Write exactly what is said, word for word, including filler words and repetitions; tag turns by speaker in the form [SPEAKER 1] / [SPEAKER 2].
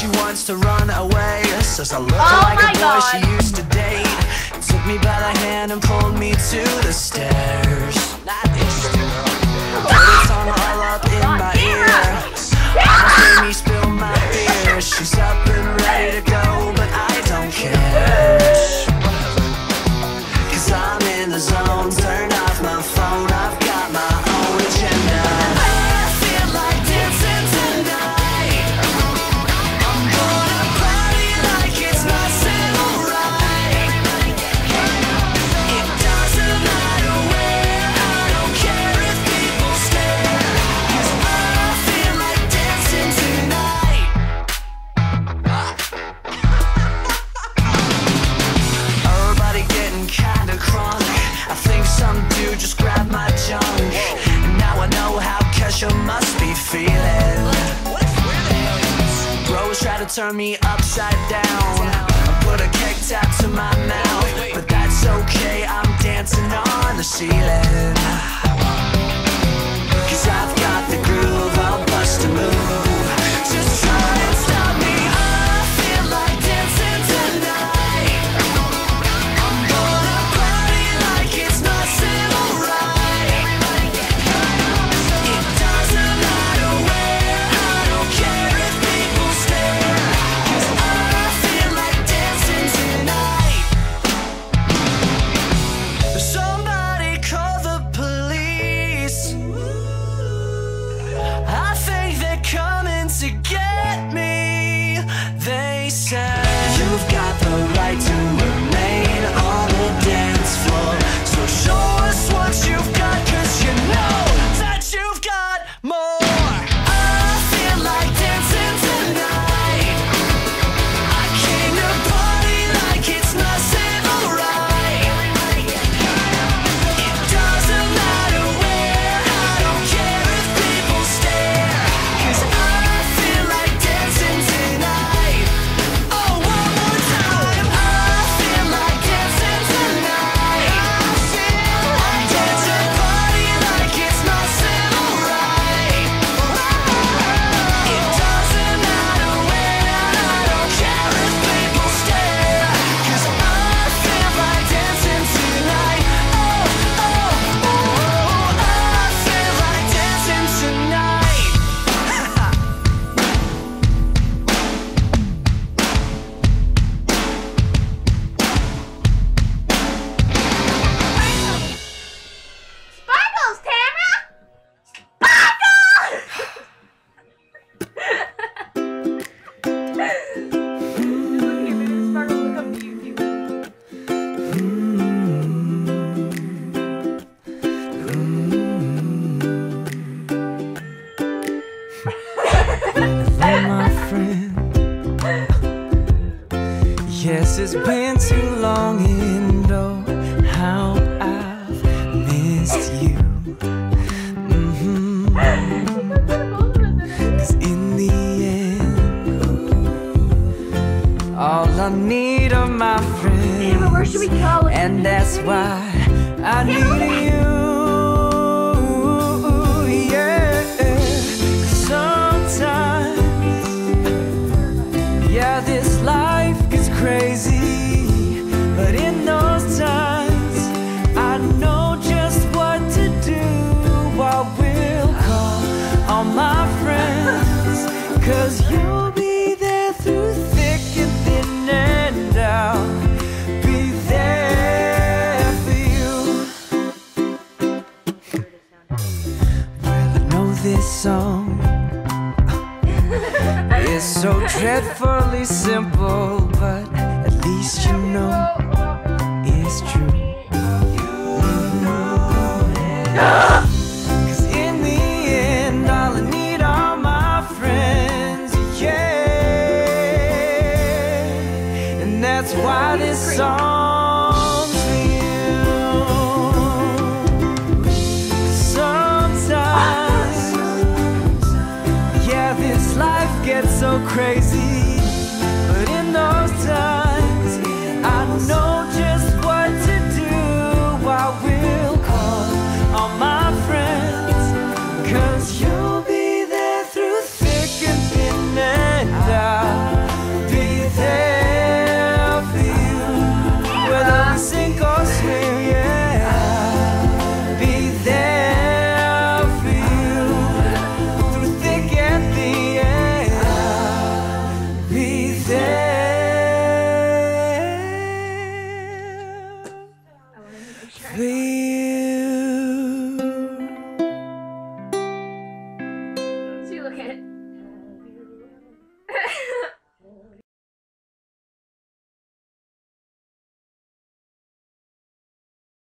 [SPEAKER 1] she wants to run away. Says I look
[SPEAKER 2] Oh
[SPEAKER 1] like a boy
[SPEAKER 2] God.
[SPEAKER 1] she used to date. Took me by the hand and pulled me to the stairs. Not interesting, girl. Put her tongue all up in my ear. Almost made me spill my beer. She's up and ready to go, but I don't care. Cause I'm in the zone. Turn off my phone, I've got my own agenda. I feel like dancing tonight. I'm gonna party like it's my civil right. It doesn't matter where, I don't care if people stare. Cause I feel like dancing tonight. Everybody getting kinda crunk. I think some dude just grabbed my junk. And now I know how Kesha must be feeling. Bros try to turn me upside down. I put a keg tap to my mouth, but that's okay, I'm dancing on the ceiling. Cause I've got the groove, I'll bust a move. Just try and stop me, I feel like dancing tonight. I'm gonna party like it's my civil right. It doesn't matter where, I don't care if people stare. Cause I feel like dancing tonight. Somebody call the police. I think they're coming to get me. They say you've got the right to remain on the dance floor. So show us what you've got, cause you know that you've got more. I feel like dancing tonight. I came to party like it's my civil right. It doesn't matter where, I don't care if people stare. Cause I feel like dancing tonight. Oh, one more time. I feel like dancing tonight. I dance and party like it's my civil right. It doesn't matter where, I don't care if people stare. Cause I feel like dancing tonight. Oh, oh, oh, I feel like dancing tonight.
[SPEAKER 2] Sparkles, Tamara!
[SPEAKER 1] Hello, my friend. Yes, it's been too long, and oh, how I've missed you. Mhm. Cause in the end, all I need are my friends.
[SPEAKER 2] Tamara, where should we go?
[SPEAKER 1] And that's why I need you. Yeah. Sometimes, yeah, this life gets crazy, but in those times, I know just what to do. I will call all my friends, cause you'll be there through thick and thin, and I'll be there for you. Well, I know this song is so dreadfully simple, but at least you know it's true. Cause in the end, all I need are my friends, yeah. And that's why this song's for you. Sometimes, yeah, this life gets so crazy,